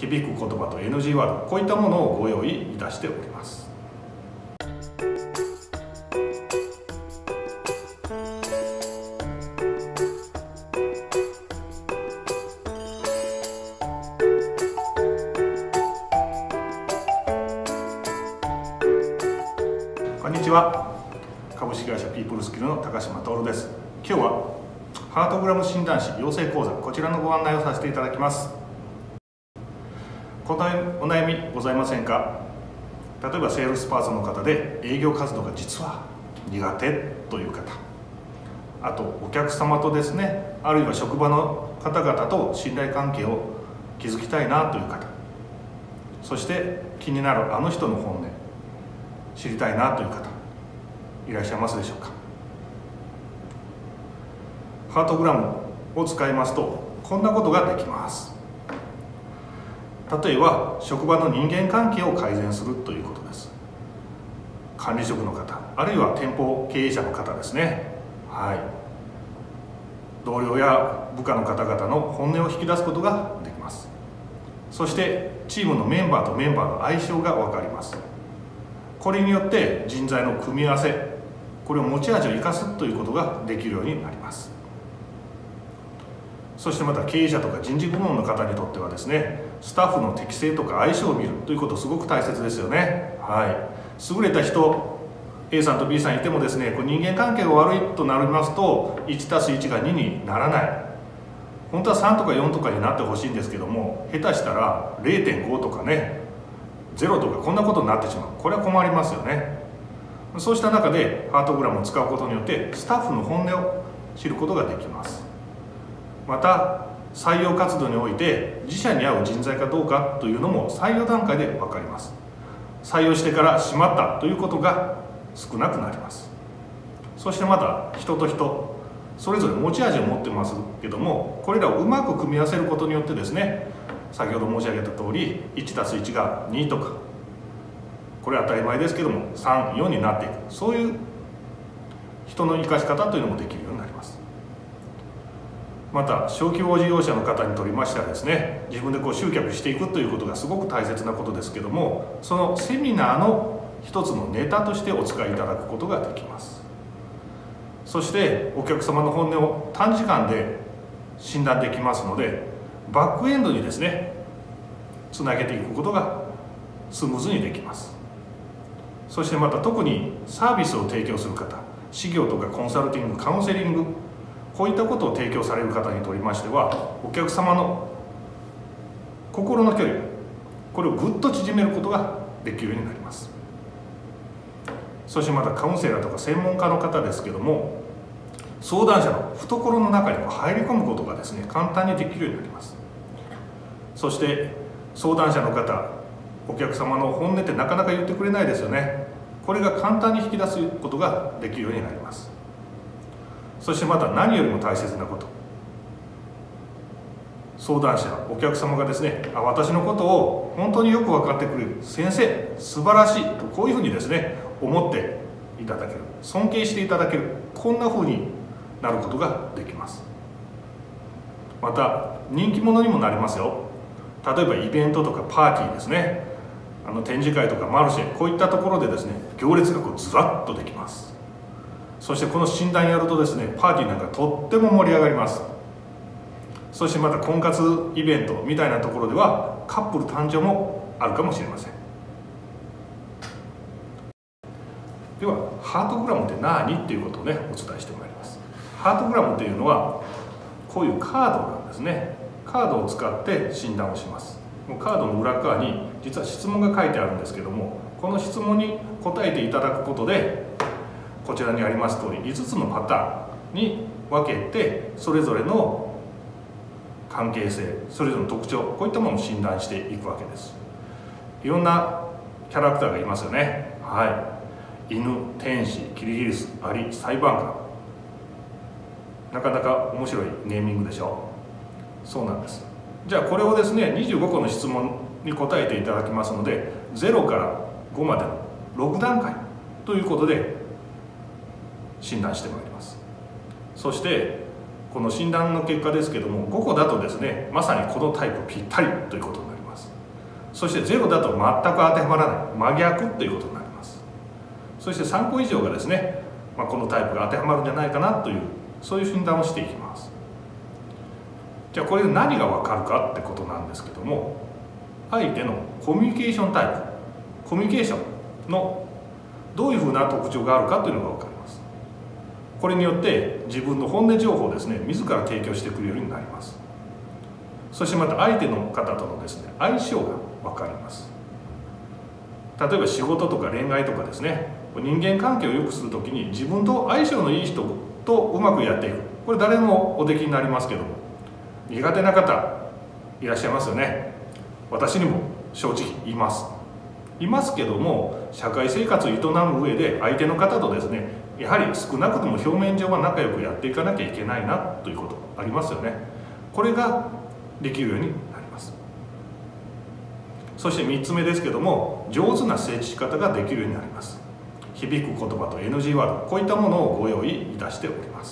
響く言葉と NG ワード、こういったものをご用意いたしております。こんにちは。株式会社ピープルスキルの高島徹です。今日はハートグラム診断士養成講座、こちらのご案内をさせていただきます。こんなお悩みございませんか？例えばセールスパーソンの方で営業活動が実は苦手という方、あとお客様とですね、あるいは職場の方々と信頼関係を築きたいなという方、そして気になるあの人の本音知りたいなという方いらっしゃいますでしょうか？ハートグラムを使いますとこんなことができます。例えば職場の人間関係を改善するということです。管理職の方、あるいは店舗経営者の方ですね。同僚や部下の方々の本音を引き出すことができます。そしてチームのメンバーとメンバーの相性が分かります。これによって人材の組み合わせ、これを持ち味を生かすということができるようになります。そしてまた経営者とか人事部門の方にとってはですね、スタッフの適性とか相性を見るということすごく大切ですよね。優れた人 A さんと B さんいてもですね、人間関係が悪いとなりますと 1+1 が2にならない。本当は3とか4とかになってほしいんですけども、下手したら 0.5 とかね、0とかこんなことになってしまう。これは困りますよね。そうした中でハートグラムを使うことによってスタッフの本音を知ることができます。また採用活動において自社に合う人材かどうかというのも採用段階で分かります。採用してからしまったということが少なくなります。そしてまた人と人それぞれ持ち味を持ってますけども、これらをうまく組み合わせることによってですね、先ほど申し上げた通り 1+1 が2とか、これは当たり前ですけども3、4になっていく、そういう人の生かし方というのもできるようになります。また小規模事業者の方にとりましてはですね、自分で集客していくということがすごく大切なことですけども、そのセミナーの一つのネタとしてお使いいただくことができます。そしてお客様の本音を短時間で診断できますので、バックエンドにですねつなげていくことがスムーズにできます。そしてまた特にサービスを提供する方、事業とかコンサルティング、カウンセリング、こういったことを提供される方にとりましては、お客様の心の距離、これをぐっと縮めることができるようになります。そしてまたカウンセラーとか専門家の方ですけども、相談者の懐の中に入り込むことがですね簡単にできるようになります。そして相談者の方、お客様の本音ってなかなか言ってくれないですよね。これが簡単に引き出すことができるようになります。そしてまた何よりも大切なこと、相談者、お客様がですね、私のことを本当によく分かってくれる先生、素晴らしいと、こういうふうにですね思っていただける、尊敬していただける、こんなふうになることができます。また人気者にもなりますよ。例えばイベントとかパーティーですね、展示会とかマルシェ、こういったところでですね行列がずらっとできます。そしてこの診断やるとですね、パーティーなんかとっても盛り上がります。そしてまた婚活イベントみたいなところではカップル誕生もあるかもしれません。ではハートグラムって何っていうことをねお伝えしてまいります。ハートグラムっていうのはこういうカードなんですね。カードを使って診断をします。カードの裏側に実は質問が書いてあるんですけども、この質問に答えていただくことで、こちらにあります通り5つのパターンに分けて、それぞれの関係性、それぞれの特徴、こういったものを診断していくわけです。いろんなキャラクターがいますよね。犬、天使、キリギリス、アリ、裁判官、なかなか面白いネーミングでしょう。そうなんです。じゃあこれをですね25個の質問に答えていただきますので、0から5までの6段階ということで診断してまいります。そしてこの診断の結果ですけども、5個だとですねまさにこのタイプぴったりということになります。 そして0だと全く当てはまらない真逆ということになります。そして3個以上がですね、このタイプが当てはまるんじゃないかなという、そういう診断をしていきます。じゃあこれで何が分かるかってことなんですけども、相手のコミュニケーションタイプ、コミュニケーションのどういうふうな特徴があるかというのが分かります。これによって自分の本音情報をですね、自ら提供してくれるようになります。そしてまた相手の方とのですね、相性が分かります。例えば仕事とか恋愛とかですね、人間関係を良くするときに自分と相性のいい人とうまくやっていく、これ誰もおできになりますけども、苦手な方いらっしゃいますよね。私にも正直いますけども、社会生活を営む上で相手の方とですね、やはり少なくとも表面上は仲良くやっていかなきゃいけないなということありますよね。これができるようになります。そして3つ目ですけども、上手な接し方ができるようになります。響く言葉と NG ワード、こういったものをご用意いたしております。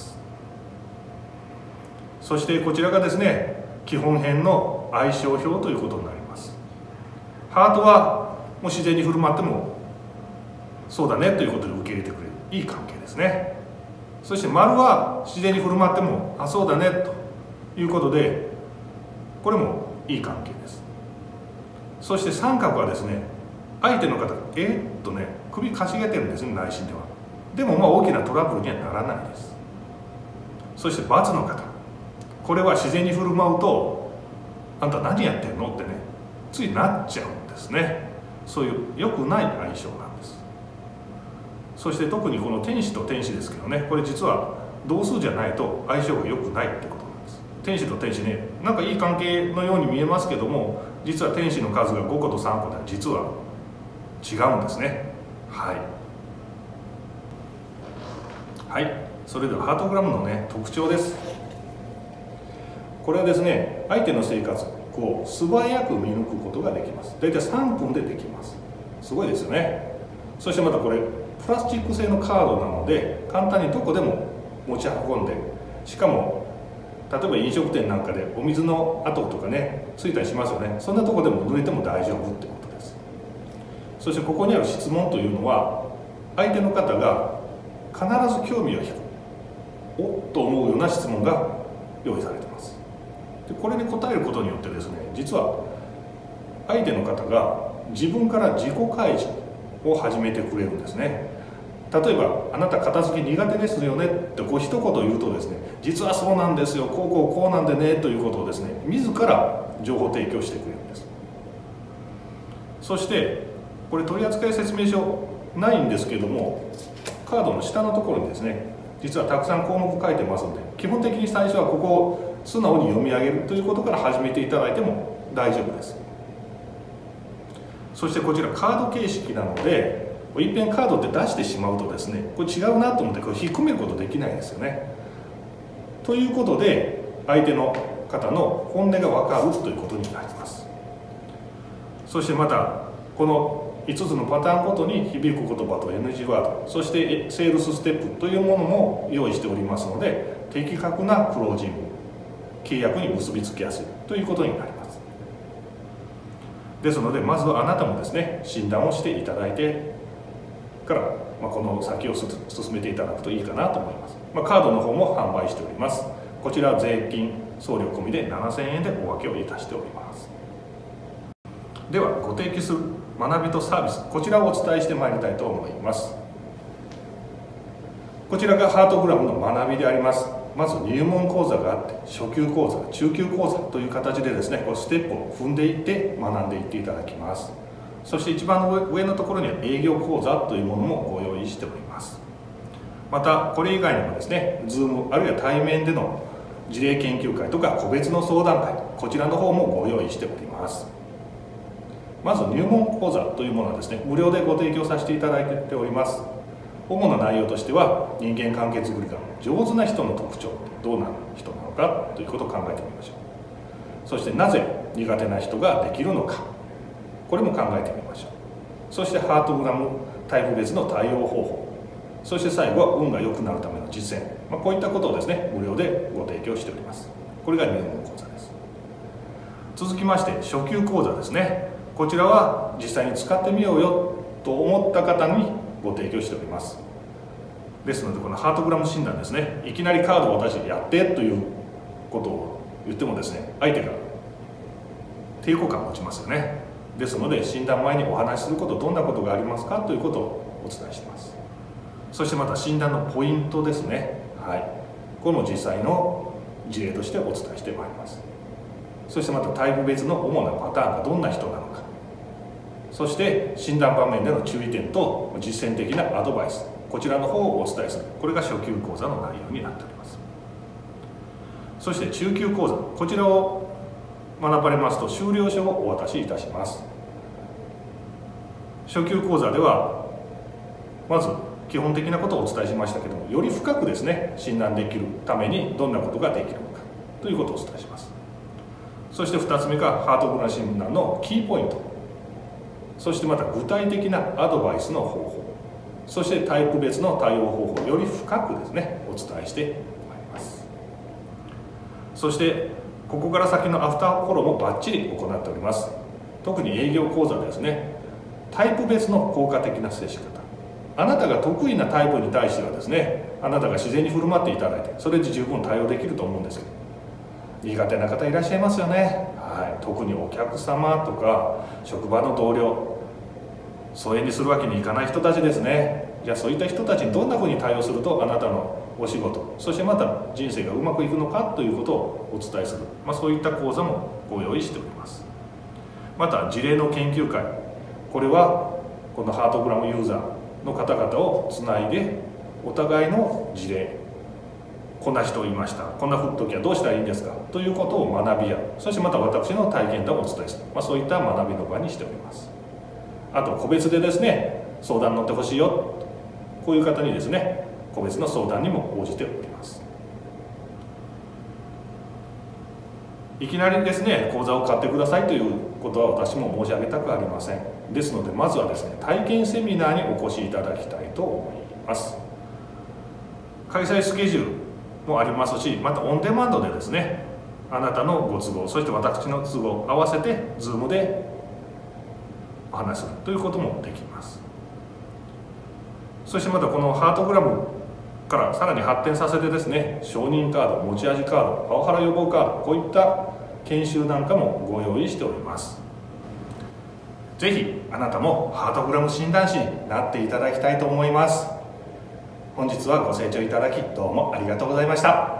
そしてこちらがですね、基本編の相性表ということになります。ハートはもう自然に振る舞ってもそうだねということで受け入れてくれるいい関係ですね。そして丸は自然に振る舞ってもそうだねということで、これもいい関係です。そして三角はですね、相手の方が首かしげてるんですね、内心では。でも大きなトラブルにはならないです。そして×の方、これは自然に振る舞うとあんた何やってんのってね、ついなっちゃうんですね。そういう良くない相性なんです。そして特にこの天使と天使ですけどね、これ実は同数じゃないと相性が良くないってことなんです。天使と天使ね、なんかいい関係のように見えますけども、実は天使の数が5個と3個では実は違うんですね。はい、それではハートグラムのね、特徴です。これはですね、相手の生活を素早く見抜くことができます。大体3分でできます。すごいですよね。そしてまたこれプラスチック製のカードなので、簡単にどこでも持ち運んで、しかも例えば飲食店なんかでお水の跡とかねついたりしますよね。そんなとこでも濡れても大丈夫ってことです。そしてここにある質問というのは、相手の方が必ず興味を引くおっと思うような質問が用意されています。でこれに答えることによってですね、実は相手の方が自分から自己開示を始めてくれるんですね。例えばあなた片付け苦手ですよねって一言言うとですね、実はそうなんですよ、こうなんでねということをですね、自ら情報提供してくれるんです。そしてこれ取扱説明書ないんですけども、カードの下のところにですね、実はたくさん項目書いてますので、基本的に最初はここを素直に読み上げるということから始めていただいても大丈夫です。そしてこちらカード形式なので、いっぺんカードって出してしまうとですね、これ違うなと思ってこれ引っ込めることできないですよね。ということで相手の方の本音が分かるということになります。そしてまたこの5つのパターンごとに響く言葉と NG ワード、そしてセールスステップというものも用意しておりますので、的確なクロージング、契約に結びつきやすいということになります。ですのでまずはあなたもですね、診断をしていただいてから、この先を進めていただくといいかなと思います。カードの方も販売しております。こちら税金送料込みで7000円でお分けをいたしております。ではご提供する学びとサービス、こちらをお伝えしてまいりたいと思います。こちらがハートグラムの学びであります。まず入門講座があって、初級講座、中級講座という形でですね、こうステップを踏んでいって学んでいっていただきます。そして一番上のところには営業講座というものもご用意しております。またこれ以外にもですね、Zoom あるいは対面での事例研究会とか個別の相談会、こちらの方もご用意しております。まず入門講座というものはですね、無料でご提供させていただいております。主な内容としては、人間関係づくりが上手な人の特徴、どうな人なのかということを考えてみましょう。そしてなぜ苦手な人ができるのか、これも考えてみましょう。そしてハートグラムタイプ別の対応方法、そして最後は運が良くなるための実践、こういったことをですね、無料でご提供しております。これが入門講座です。続きまして初級講座ですね。 こちらは実際に使ってみようよと思った方にご提供しております。ですのでこのハートグラム診断ですね、いきなりカードを私やってということを言ってもですね、相手が抵抗感を持ちますよね。ですので診断前にお話しすること、どんなことがありますかということをお伝えしています。そしてまた診断のポイントですね、はい、これも実際の事例としてお伝えしてまいります。そしてまたタイプ別の主なパターンがどんな人なのか、そして診断場面での注意点と実践的なアドバイス、こちらの方をお伝えする、これが初級講座の内容になっております。そして中級講座、こちらを学ばれますと修了書をお渡しいたします。初級講座ではまず基本的なことをお伝えしましたけども、より深くですね診断できるためにどんなことができるのかということをお伝えします。そして2つ目がハートグラム診断のキーポイント、そしてまた具体的なアドバイスの方法、そしてタイプ別の対応方法をより深くですねお伝えしてまいります。そしてここから先のアフターフォローもバッチリ行っております。特に営業講座でですね、タイプ別の効果的な接し方、あなたが得意なタイプに対してはですね、あなたが自然に振る舞っていただいて、それで十分対応できると思うんですけど、苦手な方いらっしゃいますよね、はい、特にお客様とか職場の同僚、疎遠にするわけにいかない人たちですね。じゃあそういった人たちにどんなふうに対応するとあなたのお仕事、そしてまた人生がうまくいくのかということをお伝えする、そういった講座もご用意しております。また事例の研究会、これはこのハートグラムユーザーの方々をつないで、お互いの事例、こんな人いました、こんな振っときはどうしたらいいんですかということを学び合う、そしてまた私の体験談をお伝えする、そういった学びの場にしております。あと個別でですね相談に乗ってほしいよ、こういう方にですね個別の相談にも応じております。いきなりですね講座を買ってくださいということは私も申し上げたくありません。ですのでまずはですね体験セミナーにお越しいただきたいと思います。開催スケジュールもありますし、またオンデマンドでですねあなたのご都合、そして私の都合合わせて Zoom でお話しするということもできます。そしてまたこのハートグラムからさらに発展させてですね、承認カード、持ち味カード、パワハラ予防カード、こういった研修なんかもご用意しております。ぜひあなたもハートグラム診断士になっていただきたいと思います。本日はご清聴いただきどうもありがとうございました。